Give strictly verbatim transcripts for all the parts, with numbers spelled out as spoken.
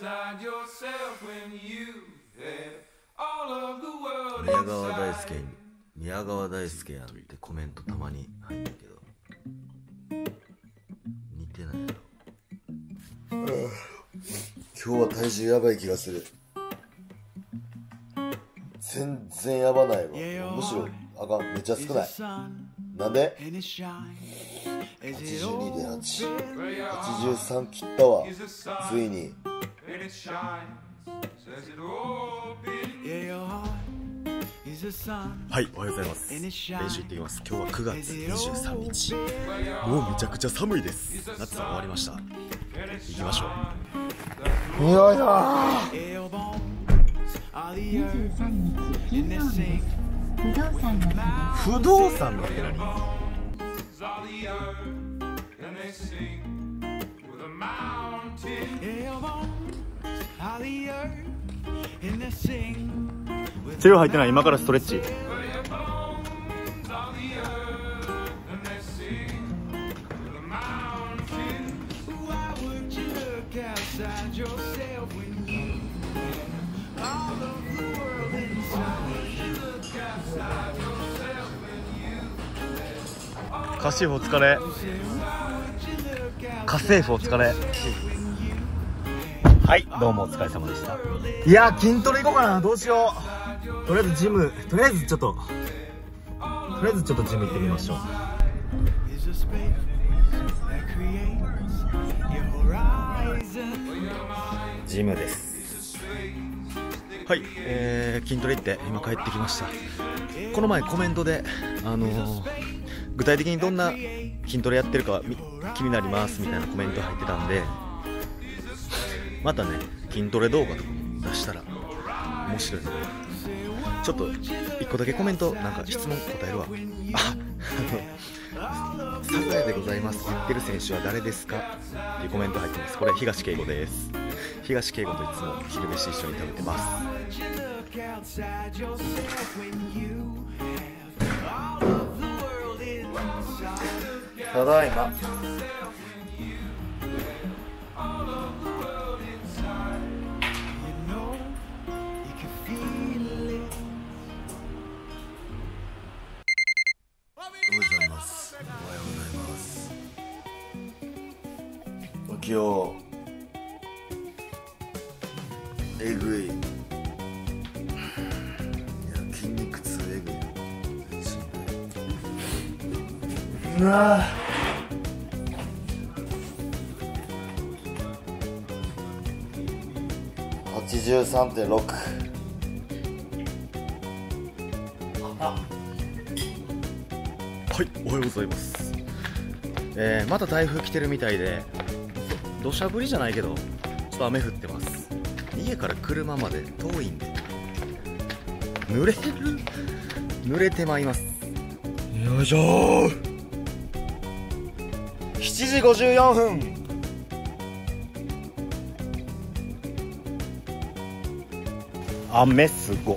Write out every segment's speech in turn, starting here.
宮川大輔に宮川大輔やんってコメントたまに入るけど似てないやろ。今日は体重やばい気がする。全然やばないわ。むしろあかん、めっちゃ少ない。なんで ?はちじゅうにてんはち、はちじゅうさん切ったわ、ついに。はい、おはようございます。練習行ってきます。今日はくがつにじゅうさんにち。もうめちゃくちゃ寒いです。夏は終わりました。行きましょう。よいしょ。 にじゅうさんにち金曜日です。不動産の日です。 不動産の日何？治療入ってない。今からストレッチ。家政婦お疲れ。家政婦お疲れ。はい、どうもお疲れ様でした。いや、筋トレ行こうかな。どうしよう。とりあえずジム、とりあえずちょっととりあえずちょっとジム行ってみましょう。ジムです。はい、えー、筋トレ行って今帰ってきました。この前コメントであのー、具体的にどんな筋トレやってるか気になりますみたいなコメント入ってたんで、またね筋トレ動画とかも出したら面白いので、ちょっといっこだけコメントなんか質問答えるわ。あ、あのサザエでございます言ってる選手は誰ですかっていうコメント入ってます。これ東圭吾です。東圭吾といつも昼飯一緒に食べてます。ただいま。おはようございます。おはようございます。今日えぐい。いや、筋肉痛えぐい。うわぁ。はちじゅうさんてんろく。はい、おはようございます。えー、また台風来てるみたいで、土砂降りじゃないけどちょっと雨降ってます。家から車まで遠いんで濡れる濡れてまいります。よいしょー。しちじごじゅうよんふん。雨すご。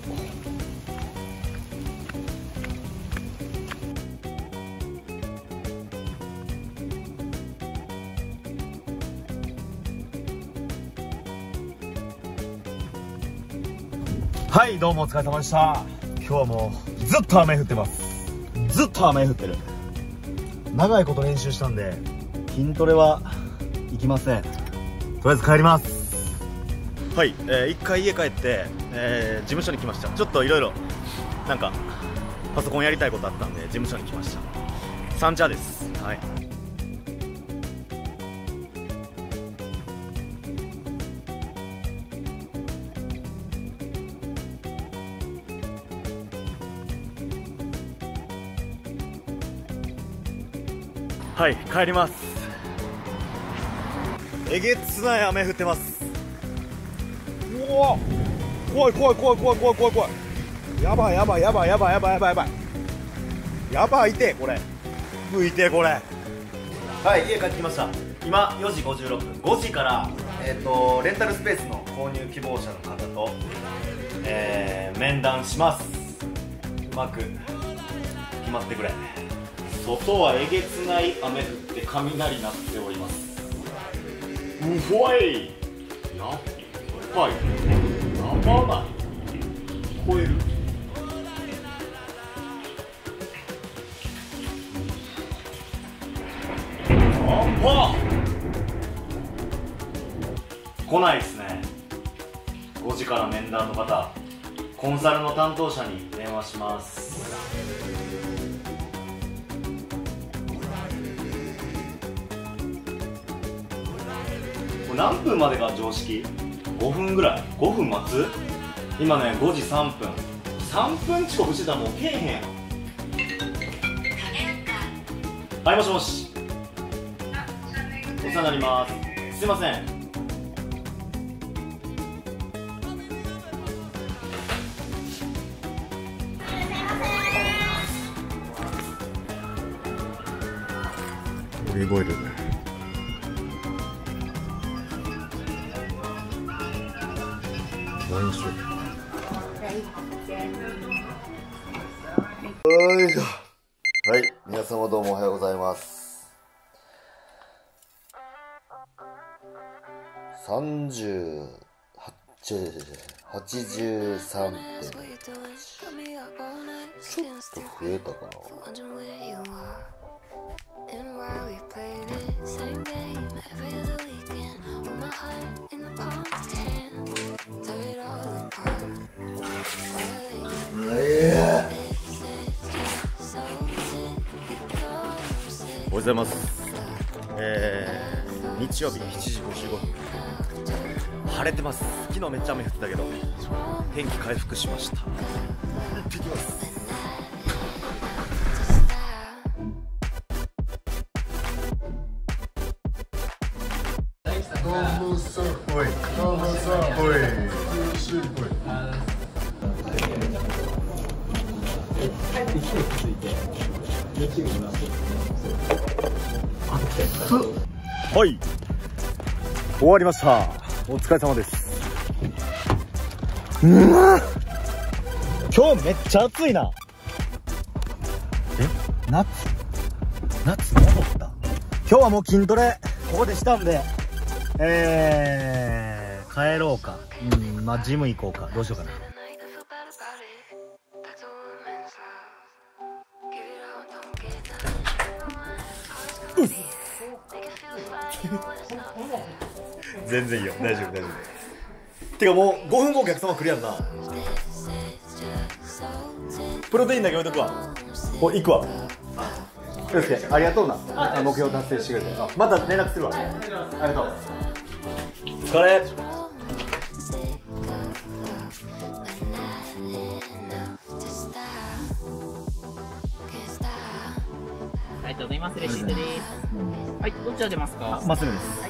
はい、どうもお疲れ様でした。今日はもうずっと雨降ってます。ずっと雨降ってる。長いこと練習したんで筋トレは行きません。とりあえず帰ります。はい、えー、一回家帰って、えー、事務所に来ました。ちょっといろいろなんかパソコンやりたいことあったんで事務所に来ました。三茶です。はい、はい、帰ります。えげつない雨降ってます。うわ、怖い怖い怖い怖い怖い怖い怖い。やばいやばいやばいやばいやばいやばいやばいやばいてこれ。向いてこれ。はい、家帰ってきました。今よじごじゅうろっぷん。ごじからえっとレンタルスペースの購入希望者の方と、えー、面談します。うまく決まってくれ。外はえげつない雨降って雷鳴っております。うほい。やっはいナンバーナイン超える。ナンバー来ないですね。ごじから面談の方、コンサルの担当者に電話します。これ何分までが常識？ごふんぐらい？ごふん待つ？今ねごじさんぷん、さんぷん遅刻してたらもうけえへんやん。はい、もしもし、お世話になります。すいません。オリーブオイルワイン酒。よいしょ。はい、皆様どうもおはようございます。さんじゅうはち、はちじゅうさんてんはち。ちょっと増えたかな。おはようございます。えー、日曜日しちじごじゅうごふん。晴れてます。昨日めっちゃ雨降ってたけど天気回復しました。行ってきます。はい、終わりました。お疲れ様です。うわ、今日めっちゃ暑いな。え、夏夏戻った。今日はもう筋トレここでしたんで、えー、帰ろうか、うん、まあジム行こうか、どうしようかな。うん全然いいよ、大丈夫大丈夫。てかもうごふんごお客様来るやんな。プロテインだけ置いとくわ。お、行くわ。よしけ、ありがとうな。目標達成してくれて。また連絡するわ。ありがとう。お疲れ。 ありがとうございます。レシートです。はい、どっちが出ますか？ まっすぐです。はい、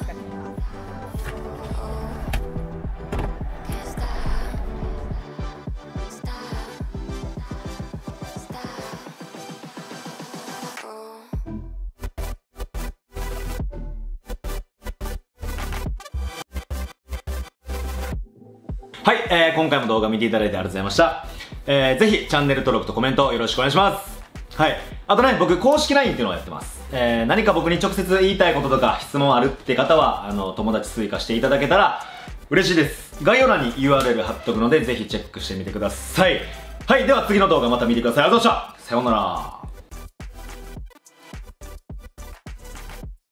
はい、えー、今回も動画見ていただいてありがとうございました。えー、ぜひチャンネル登録とコメントよろしくお願いします。はい。あとね、僕、公式 ライン っていうのをやってます。えー、何か僕に直接言いたいこととか質問あるって方は、あの、友達追加していただけたら嬉しいです。概要欄に ユーアールエル 貼っとくので、ぜひチェックしてみてください。はい。では次の動画また見てください。ありがとうございました。さようなら。